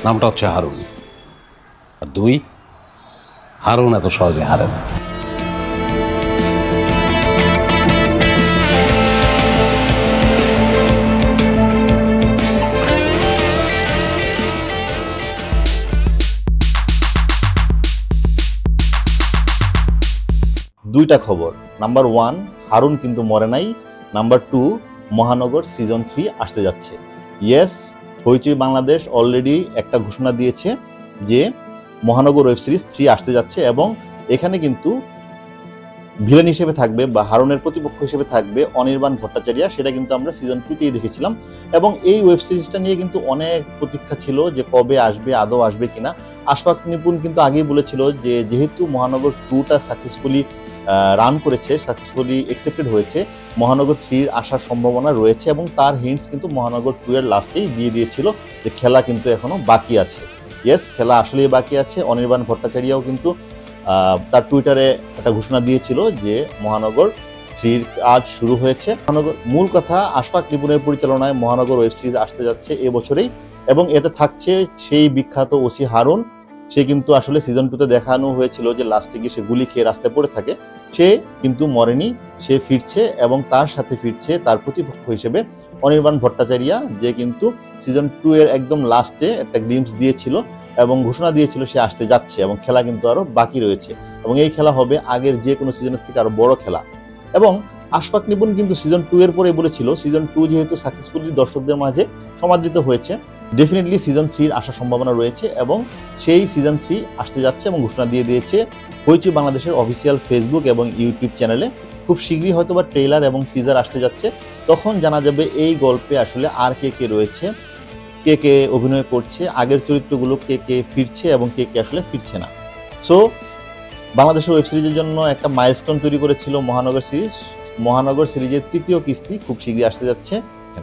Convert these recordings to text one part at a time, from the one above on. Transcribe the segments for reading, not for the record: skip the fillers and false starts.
নামটা হচ্ছে হারুন। আর 2, হারুন এত সহজে হারে না। দুইটা খবর। নাম্বার 1, হারুন কিন্তু মরে নাই। নাম্বার 2, মহানগর সিজন 3 আসতে যাচ্ছে। ইয়েস, হইচই বাংলাদেশ অলরেডি একটা ঘোষণা দিয়েছে যে মহানগর ওয়েব সিরিজ 3 আসতে যাচ্ছে, এবং এখানে কিন্তু ভিলেন হিসেবে থাকবে বা হারুনের প্রতিপক্ষ হিসেবে থাকবে অনির্বাণ ভট্টাচার্য। সেটা কিন্তু আমরা সিজন 2তেই দেখেছিলাম, এবং এই ওয়েব সিরিজটা নিয়ে কিন্তু অনেক প্রতীক্ষা ছিল যে কবে আসবে, আদৌ আসবে কিনা। আশফাক নিপুণ কিন্তু আগেই বলেছিল যে যেহেতু মহানগর 2টা সাকসেসফুলি রান করেছে, সাকসেসফুলি অ্যাকসেপ্টেড হয়েছে, মহানগর 3 আসার সম্ভাবনা রয়েছে, এবং তার হিন্টস কিন্তু মহানগর 2 এর লাস্টেই দিয়ে দিয়েছিল যে খেলা কিন্তু এখনো বাকি আছে। ইয়েস, খেলা আসলেই বাকি আছে। অনির্বাণ ভট্টাচার্যও কিন্তু তার টুইটারে একটা ঘোষণা দিয়েছিল যে মহানগর 3 কাজ শুরু হয়েছে। মহানগর, মূল কথা, আশফাক নিপুণের পরিচালনায় মহানগর ওয়েব সিরিজ আসতে যাচ্ছে এবছরেই, এবং এতে থাকছে সেই বিখ্যাত ওসি হারুন। সে কিন্তু আসলে সিজন 2তে দেখানো হয়েছিল যে লাস্টে গিয়ে সে গুলি খেয়ে রাস্তায় পড়ে থাকে, সে কিন্তু মরেনি, সে ফিরছে, এবং তার সাথে ফিরছে তার প্রতিপক্ষ হিসেবে অনির্বাণ ভট্টাচার্য, যে কিন্তু সিজন 2 এর একদম লাস্টে একটা গ্লিম্পস দিয়েছিল এবং ঘোষণা দিয়েছিল সে আসতে যাচ্ছে, এবং খেলা কিন্তু আরো বাকি রয়েছে, এবং এই খেলা হবে আগের যে কোনো সিজনের থেকে আরো বড় খেলা। এবং আশফাক নিপুণ কিন্তু সিজন 2 এর পরে বলেছিল সিজন 2 যেহেতু সাকসেসফুলি দর্শকদের মাঝে সমাদৃত হয়েছে, ডেফিনেটলি সিজন 3 আসার সম্ভাবনা রয়েছে, এবং সেই সিজন 3 আসতে যাচ্ছে এবং ঘোষণা দিয়ে দিয়েছে হইচই বাংলাদেশের অফিসিয়াল ফেসবুক এবং ইউটিউব চ্যানেলে। খুব শীঘ্রই হয়তো বা ট্রেলার এবং টিজার আসতে যাচ্ছে, তখন জানা যাবে এই গল্পে আসলে আর কে কে রয়েছে, কে কে অভিনয় করছে, আগের চরিত্রগুলো কে কে ফিরছে এবং কে কে আসলে ফিরছে না। সো বাংলাদেশের ওয়েব সিরিজের জন্য একটা মাইলস্টোন তৈরি করেছিল মহানগর সিরিজ। মহানগর সিরিজের 3য় কিস্তি খুব শীঘ্রই আসতে যাচ্ছে।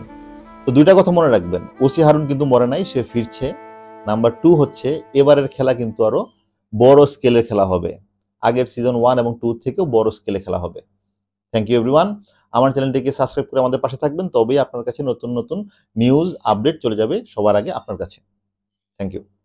তো দুইটা কথা মনে রাখবেন, ওসি হারুন কিন্তু মরে নাই, সে ফিরছে। নাম্বার 2 হচ্ছে এবারের খেলা কিন্তু আরো বড় স্কেলের খেলা হবে, আগের সিজন 1 এবং 2 থেকেও বড় স্কেলে খেলা হবে। Thank you everyone. আমার চ্যানেলটিকে সাবস্ক্রাইব করে আমাদের পাশে থাকবেন, তবেই আপনার কাছে নতুন নতুন নিউজ আপডেট চলে যাবে সবার আগে আপনার কাছে। Thank you.